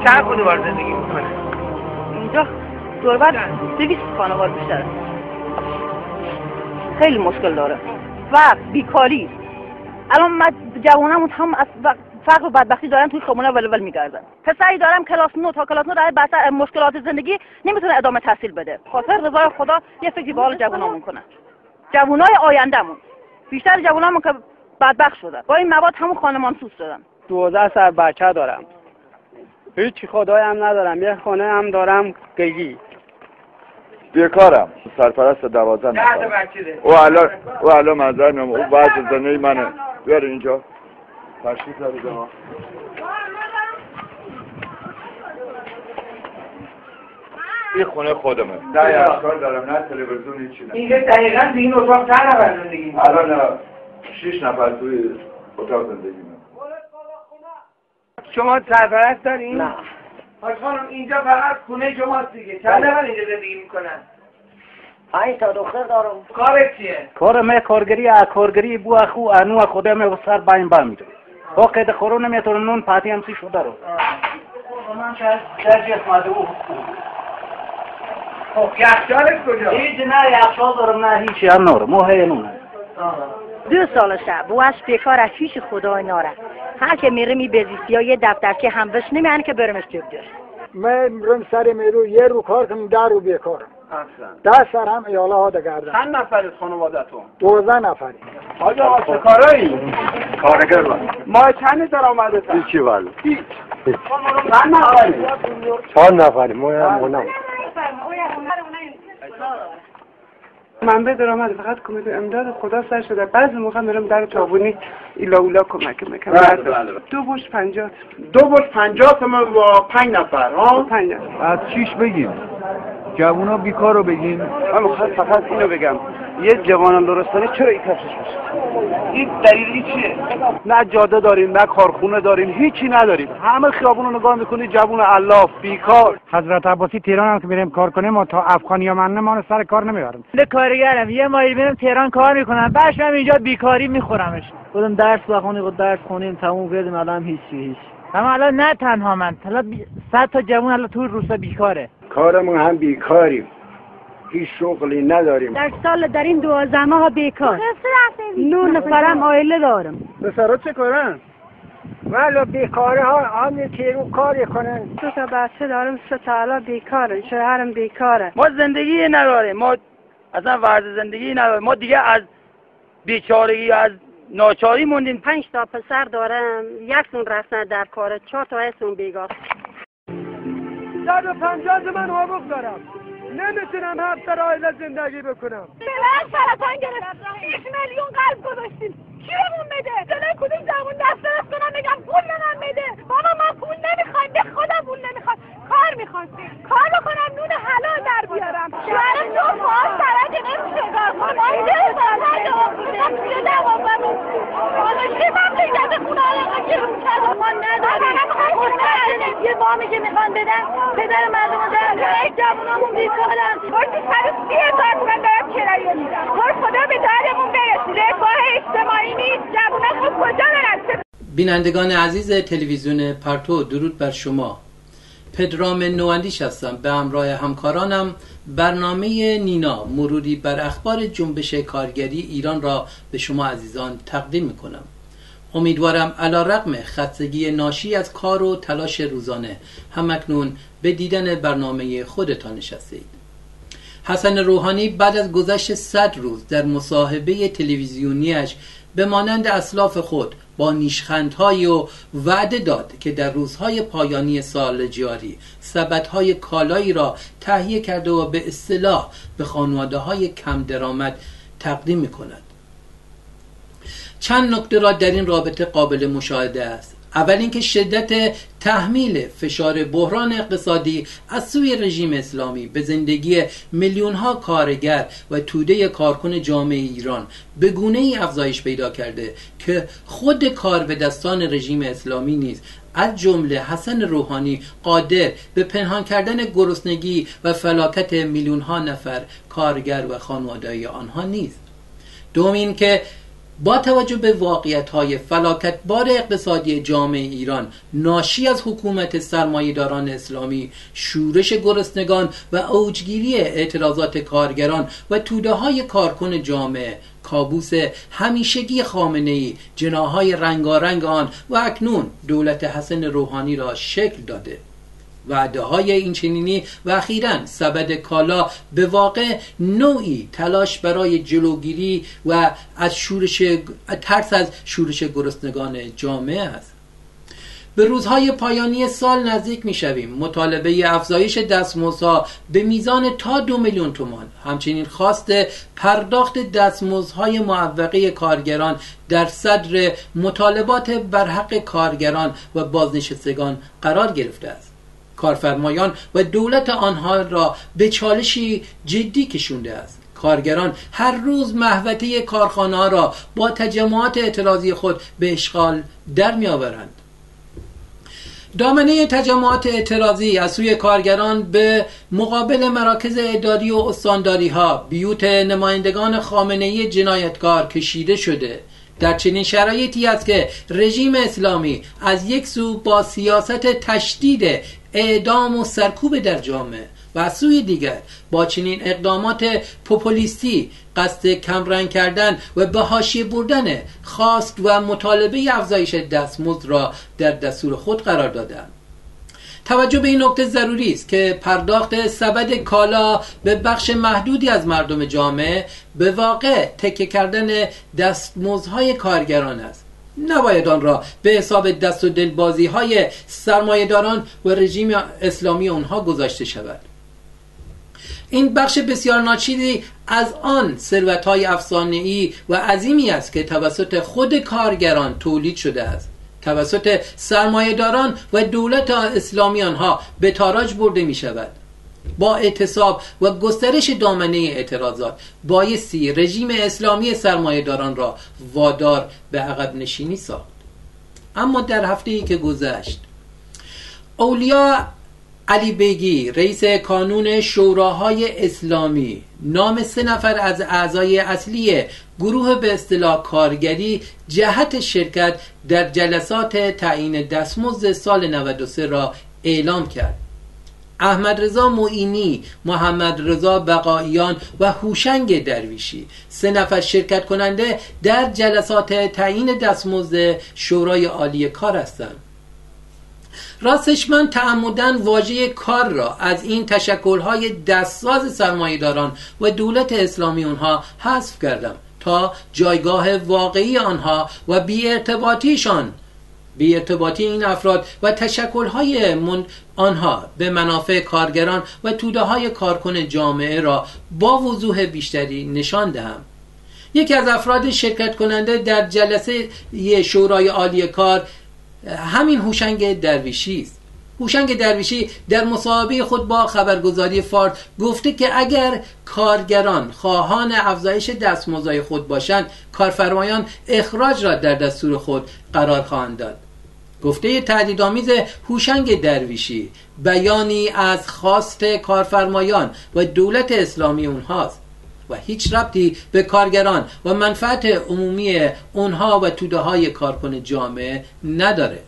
چند خانوار زندگی میکنه؟ اینجا دوربر 200 خانوار بیشتره. خیلی مشکل داره و بیکاری. الان من جوانمون هم از فقر و بدبختی دارن توی خیابونا ولول میگردن. پسری دارم کلاس 9 تا کلاس 9 داره بس مشکلات زندگی نمیتونه ادامه تحصیل بده. خاطر رضای خدا یه فکری به حال جوانامون کنه. جوانای آیندهمون. بیشتر جوانامون که بدبخت شدن. با این مواد همون خانمان سوز شدن. 12 سال بچه دارم. هیچ خدایی هم ندارم. یه خونه هم دارم گیگی. بیکارم. سرپرست 12 نفر. او الان منظر میام. او بعد زنده منه. بیار اینجا. تشریف دارید ما. این خونه خودمه. نه اشکال دارم. نه تلویزیون هیچی نه. اینجا دقیقاً تو این اتاق چند نفر زندگی می‌کنن؟ الان 6 نفر توی اتاق زندگی می‌کنن. شما سرپرست دارین؟ نه. حاج خانم اینجا فقط خونه شماست دیگه. چند نفر اینجا زندگی میکنن؟ 5 تا دختر دارم. کارت چیه؟ کارم کارگری بو اخو انو خودم و سر باین با میده. وقت خورو نمیتونم نون پاتی هم سی شده رو. من درجه مادو. خب یخچالت کجا؟ هیچ نه یخچال دارم نه هیچی هم نور. موهی نونه. 2 سالشه بواش بیکار از هیچ خدای ناره. هر که میره میبزیست یا یه دفترچه هم بش نمیانه که برمش جب دار. من میرم سر میرو یه رو کار کنم 10 رو بیکارم. اصلا 10 سر هم ایاله ها دگردن. چند نفر از خانوادتون؟ 12 نفری. حاج آقا چه کارایی؟ کارگر من. ما چند درآمدت؟ هیچی ولی. چند نفری؟ 4 نفری. ما هم اونم. منبع درآمد فقط کمک و امداد خدا سر شده. بعضی موقع میرم در چابونی ایلا اولا کمک میکنم. 2 بوش 50. 2 بوش 50 تومن با 5 نفر ها؟ 5 نفر. از 6 بگیم. جوونا بیکار رو بگیم. من میخوام فقط اینو بگم. یه جوانان درستانی چرا این کفشش میشه؟ این دلیلی چیه؟ نه جاده داریم نه کارخونه داریم هیچی نداریم. همه خیابون رو نگاه میکنی جوون الاف بیکار. حضرت عباسی تهران هم که میریم کار کنیم و تا افغانی من ما سر کار نمیبرم. کارگرم یه ماهی میرم تهران کار میکنم. بعدش من اینجا بیکاری میخورمش. خودم درس بخونیم و درس خونیم تموم کردیم الان هیچ. اما الان نه تنها من. الان 100 تا جوون الان تو روستا بیکاره. کارمون هم بیکاریم. هیچ شغلی نداریم. در سال در این 12 ماه بیکار. 9 نفرم عائله دارم. پسرا چه کارن؟ ولو بیکاره ها همین تیرو کاری کنن. 2 تا بچه دارم 3 تا الان بیکاره. شوهرم بیکاره. ما زندگی نداریم. ما اصلا ورز زندگی نداریم. ما دیگه از بیچارگی از ناچاری موندیم. 5 تا پسر دارم. 1 سون رفتن در کار. 4 تا هستون بیگار. 150 من حقوق دارم. نمیتونم 7 تا عائله زندگی بکنم. من سرطان گرفتم. 6 میلیون قلب گذاشتیم. کی بهمون بده؟ جلوی کدوم جوون دست درست کنم بگم پول به من بده. بابا ما پول نمیخوایم. به خدا پول نمیخوام. کار میخوام. کار بکنم نون حلال در بیارم. شوهرم 2 ماه سرک نمیشه کار کنم. اینجا سرطان گرفتم. توی دوام حالا چی من بگم خونه آقا که رو کرده ما نداریم. یه وامی که میخوان بدن پدر مردم دارن. یک جوونامون بیکارن. برسی 130,000 تومن دارم کرایه میدم. خدا به دردمون برسید. رفاه اجتماعی نیست. جوونا خب کجا برن؟ بینندگان عزیز تلویزیون پرتو درود بر شما. پدرام نواندیش هستم. به همراه همکارانم برنامه نینا مروری بر اخبار جنبش کارگری ایران را به شما عزیزان تقدیم میکنم. امیدوارم علیرغم خستگی ناشی از کار و تلاش روزانه همکنون به دیدن برنامه خودتان نشستید. حسن روحانی بعد از گذشت 100 روز در مصاحبه تلویزیونیش به مانند اسلاف خود با نیشخندهای و وعده داد که در روزهای پایانی سال جاری سبدهای کالایی را تهیه کرده و به اصطلاح به خانواده‌های کم درآمد تقدیم می‌کند. چند نکته را در این رابطه قابل مشاهده است. اول اینکه شدت تحمیل فشار بحران اقتصادی از سوی رژیم اسلامی به زندگی میلیون‌ها کارگر و توده کارکن جامعه ایران به گونه‌ای افزایش پیدا کرده که خود کار به دستان رژیم اسلامی نیز از جمله حسن روحانی قادر به پنهان کردن گرسنگی و فلاکت میلیون‌ها نفر کارگر و خانواده‌های آنها نیست. دوم این که با توجه به واقعیت‌های فلاکتبار اقتصادی جامعه ایران ناشی از حکومت سرمایه‌داران اسلامی، شورش گرسنگان و اوجگیری اعتراضات کارگران و توده‌های کارکن جامعه، کابوس همیشگی خامنه‌ای، جناح‌های رنگارنگ آن و اکنون دولت حسن روحانی را شکل داده. وعده‌های این چنینی و اخیراً سبد کالا به واقع نوعی تلاش برای جلوگیری و از ترس از شورش گرسنگان جامعه است. به روزهای پایانی سال نزدیک می‌شویم. مطالبه افزایش دستمزدها به میزان تا 2 میلیون تومان، همچنین خواست پرداخت دستمزدهای معوقه کارگران در صدر مطالبات برحق کارگران و بازنشستگان قرار گرفته است. کارفرمایان و دولت آنها را به چالشی جدی کشونده است. کارگران هر روز محوطه کارخانه‌ها را با تجمعات اعتراضی خود به اشغال در می‌آورند. دامنه تجمعات اعتراضی از سوی کارگران به مقابل مراکز اداری و استانداری‌ها، بیوت نمایندگان خامنه‌ای جنایتکار کشیده شده. در چنین شرایطی است که رژیم اسلامی از یک سو با سیاست تشدید اعدام و سرکوب در جامعه و از سوی دیگر با چنین اقدامات پوپولیستی قصد کمرنگ کردن و به حاشیه بردن خواست و مطالبه افزایش دستمزد را در دستور خود قرار دادند. توجه به این نکته ضروری است که پرداخت سبد کالا به بخش محدودی از مردم جامعه به واقع تکه کردن دستمزدهای کارگران است. نباید آن را به حساب دست و دلبازی های سرمایه‌داران و رژیم اسلامی آنها گذاشته شود. این بخش بسیار ناچیزی از آن ثروت‌های افسانه‌ای و عظیمی است که توسط خود کارگران تولید شده است، توسط سرمایه‌داران و دولت اسلامی آنها به تاراج برده می شود. با اعتصاب و گسترش دامنه اعتراضات بایستی رژیم اسلامی سرمایه‌داران را وادار به عقب نشینی ساخت. اما در هفته‌ای که گذشت، اولیا علی بیگی رئیس کانون شوراهای اسلامی نام 3 نفر از اعضای اصلی گروه به اصطلاح کارگری جهت شرکت در جلسات تعیین دستمزد سال 93 را اعلام کرد. احمد رضا معینی، محمد رضا بقاییان و هوشنگ درویشی 3 نفر شرکت کننده در جلسات تعیین دستمزد شورای عالی کار هستند. راستش من تعمداً واژه کار را از این تشکل‌های دستساز سرمایه‌داران و دولت اسلامی آنها حذف کردم تا جایگاه واقعی آنها و بی‌ارتباطی این افراد و تشکل‌های آنها به منافع کارگران و توده‌های کارکن جامعه را با وضوح بیشتری نشان دهم. یکی از افراد شرکت کننده در جلسه شورای عالی کار همین هوشنگ درویشی است. هوشنگ درویشی در مصاحبه خود با خبرگزاری فارس گفته که اگر کارگران خواهان افزایش دستمزدهای خود باشند، کارفرمایان اخراج را در دستور خود قرار خواهند داد. گفته تهدیدآمیز هوشنگ درویشی بیانی از خواست کارفرمایان و دولت اسلامی اونهاست و هیچ ربطی به کارگران و منفعت عمومی اونها و توده‌های کارکن جامعه نداره.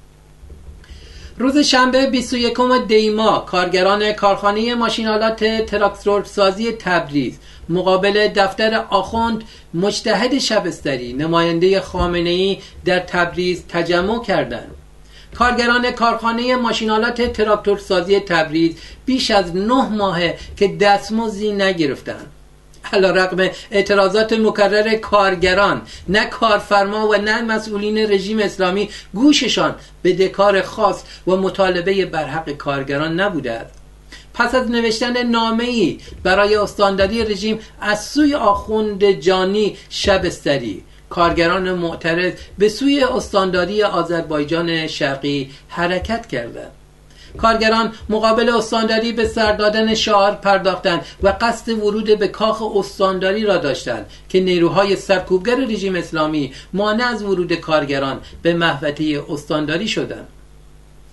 روز شنبه 21 دی ماه کارگران کارخانه ماشین‌آلات تراکتورسازی تبریز مقابل دفتر آخوند مجتهد شبستری نماینده خامنه‌ای در تبریز تجمع کردند. کارگران کارخانه ماشین‌آلات تراکتورسازی تبریز بیش از 9 ماهه که دستمزدی نگرفتند. علی‌رغم اعتراضات مکرر کارگران، نه کارفرما و نه مسئولین رژیم اسلامی گوششان به دکار خاص و مطالبه برحق کارگران نبوده است. پس از نوشتن نامه‌ای برای استانداری رژیم از سوی آخوند جانی شبستری، کارگران معترض به سوی استانداری آذربایجان شرقی حرکت کردند. کارگران مقابل استانداری به سر دادن شعار پرداختند و قصد ورود به کاخ استانداری را داشتند که نیروهای سرکوبگر رژیم اسلامی مانع از ورود کارگران به محوطه استانداری شدند.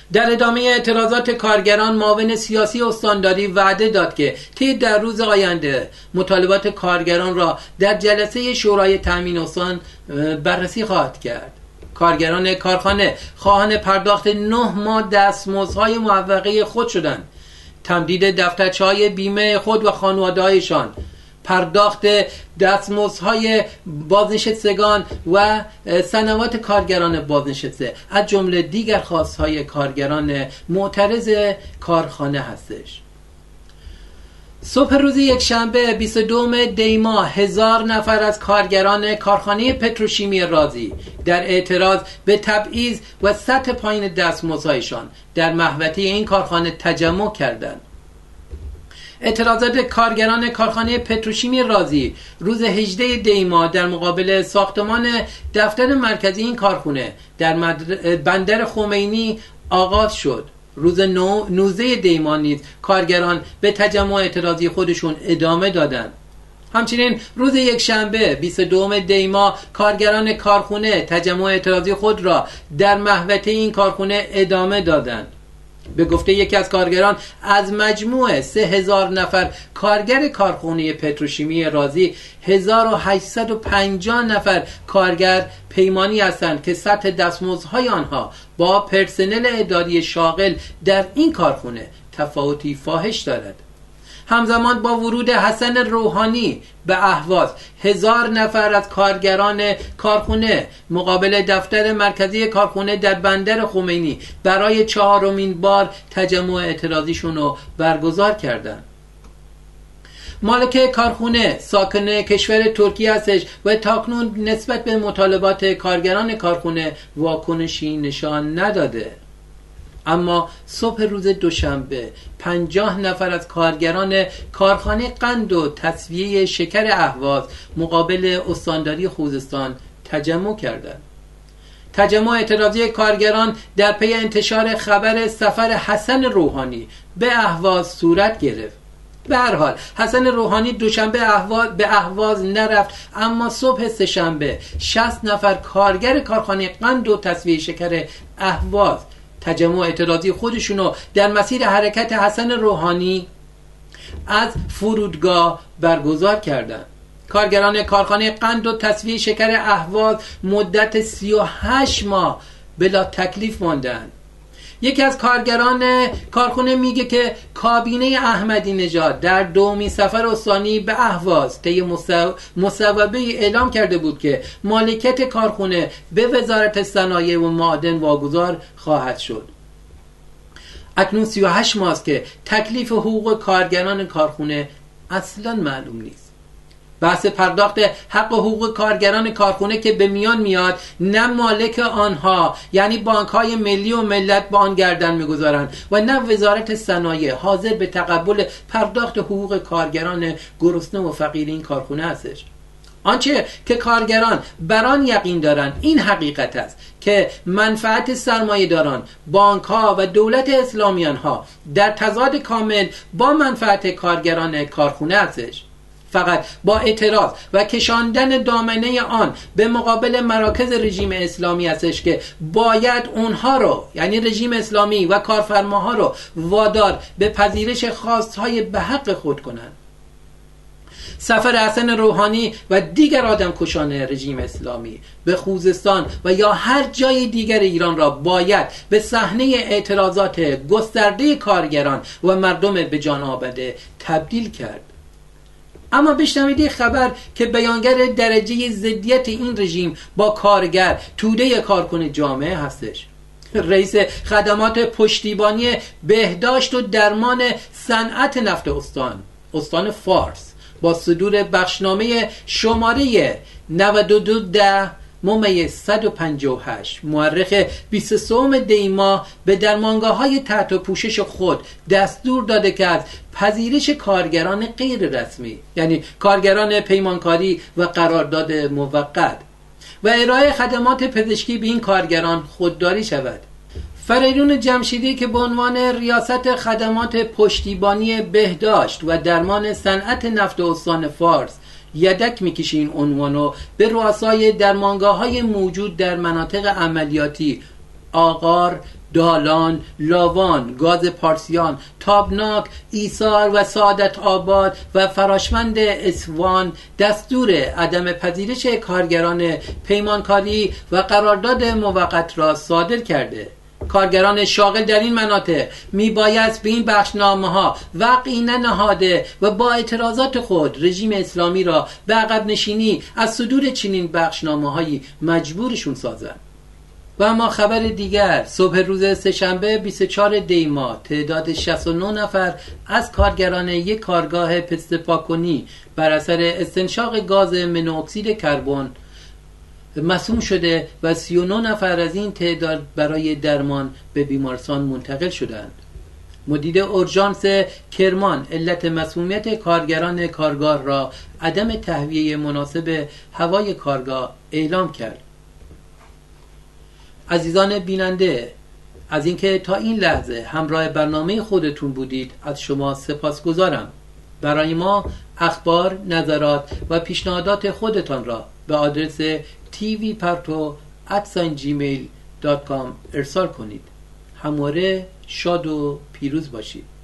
در ادامه اعتراضات کارگران، معاون سیاسی استانداری وعده داد که طی در روز آینده مطالبات کارگران را در جلسه شورای تامین استان بررسی خواهد کرد. کارگران کارخانه خواهان پرداخت 9 ماه دستمزدهای معوقه خود شدند، تمدید دفترچه‌های بیمه خود و خانواده‌هایشان، پرداخت دستمزدهای بازنشستگان و سنوات کارگران بازنشسته از جمله دیگر خواستهای کارگران معترض کارخانه هستش. صبح روز یکشنبه 22 دی ماه 1000 نفر از کارگران کارخانه پتروشیمی رازی در اعتراض به تبعیض و سطح پایین دستمزدهایشان در محوطه این کارخانه تجمع کردند. اعتراضات کارگران کارخانه پتروشیمی رازی روز 18 دی ماه در مقابل ساختمان دفتر مرکزی این کارخانه در بندر خمینی آغاز شد. روز 19 دی ماه نیز کارگران به تجمع اعتراضی خودشون ادامه دادند. همچنین روز یکشنبه 22 دی ماه کارگران کارخانه تجمع اعتراضی خود را در محوطه این کارخانه ادامه دادند. به گفته یکی از کارگران، از مجموع 3000 نفر کارگر کارخانه پتروشیمی رازی 1850 نفر کارگر پیمانی هستند که سطح دستمزدهای آنها با پرسنل اداری شاغل در این کارخانه تفاوتی فاحش دارد. همزمان با ورود حسن روحانی به اهواز 1000 نفر از کارگران کارخانه مقابل دفتر مرکزی کارخانه در بندر خمینی برای 4مین بار تجمع اعتراضیشون رو برگزار کردند. مالک کارخانه ساکن کشور ترکیه هستش و تاکنون نسبت به مطالبات کارگران کارخانه واکنشی نشان نداده. اما صبح روز دوشنبه 50 نفر از کارگران کارخانه قند و تصفیه شکر اهواز مقابل استانداری خوزستان تجمع کردند. تجمع اعتراضی کارگران در پی انتشار خبر سفر حسن روحانی به اهواز صورت گرفت. به هر حال حسن روحانی دوشنبه به اهواز نرفت، اما صبح سه‌شنبه 60 نفر کارگر کارخانه قند و تصفیه شکر اهواز تجمع اعتراضی خودشونو در مسیر حرکت حسن روحانی از فرودگاه برگزار کردند. کارگران کارخانه قند و تصفیه شکر اهواز مدت 38 ماه بلا تکلیف ماندند. یکی از کارگران کارخانه میگه که کابینه احمدی نژاد در دومین سفر استانی به اهواز طی مصوبه اعلام کرده بود که مالکیت کارخانه به وزارت صنایع و معادن واگذار خواهد شد. اکنون 38 ماه است که تکلیف حقوق کارگران کارخانه اصلا معلوم نیست. بحث پرداخت حق و حقوق کارگران کارخانه که به میان میاد، نه مالک آنها یعنی بانک‌های ملی و ملت با آن گردن میگذارند و نه وزارت صنایع حاضر به تقبل پرداخت حقوق کارگران گرسنه و فقیر این کارخانه هستش. آنچه که کارگران بران یقین دارند این حقیقت است که منفعت سرمایه‌داران، بانک‌ها و دولت اسلامیان‌ها در تضاد کامل با منفعت کارگران کارخانه هستش. فقط با اعتراض و کشاندن دامنه آن به مقابل مراکز رژیم اسلامی هستش که باید اونها رو یعنی رژیم اسلامی و کارفرماها رو وادار به پذیرش خواستهای به حق خود کنند. سفر حسن روحانی و دیگر آدمکشان رژیم اسلامی به خوزستان و یا هر جای دیگر ایران را باید به صحنه اعتراضات گسترده کارگران و مردم به جان آبده تبدیل کرد. اما بشنوید خبر که بیانگر درجه ضدیت این رژیم با کارگر توده کارکن جامعه هستش. رئیس خدمات پشتیبانی بهداشت و درمان صنعت نفت استان فارس با صدور بخشنامه شماره 9210/158 مورخ 23 دی ماه به درمانگاه‌های تحت پوشش خود دستور داده که از پذیرش کارگران غیر رسمی یعنی کارگران پیمانکاری و قرارداد موقت و ارائه خدمات پزشکی به این کارگران خودداری شود. فریدون جمشیدی که به عنوان ریاست خدمات پشتیبانی بهداشت و درمان صنعت نفت استان فارس یدک میکشه این عنوانو به رؤسای درمانگاه‌های موجود در مناطق عملیاتی آغار، دالان، لاوان، گاز پارسیان، تابناک، ایثار و سعادت آباد و فراشمند اصفهان دستور عدم پذیرش کارگران پیمانکاری و قرارداد موقت را صادر کرده. کارگران شاغل در این مناطق میبایست به این بخشنامه ها وقعی ننهاده و با اعتراضات خود رژیم اسلامی را به عقب نشینی از صدور چنین بخشنامه هایی مجبورشون سازند. و اما خبر دیگر، صبح روز سه‌شنبه 24 دی ماه تعداد 69 نفر از کارگران یک کارگاه پست پاک‌کنی بر اثر استنشاق گاز منوکسید کربن مسموم شده و 39 نفر از این تعداد برای درمان به بیمارستان منتقل شدند. مدیر اورژانس کرمان علت مسمومیت کارگران کارگاه را عدم تهویه مناسب هوای کارگاه اعلام کرد. عزیزان بیننده، از اینکه تا این لحظه همراه برنامه خودتون بودید از شما سپاسگزارم. برای ما اخبار، نظرات و پیشنهادات خودتان را به آدرس tvparto@gmail.com ارسال کنید. همواره شاد و پیروز باشید.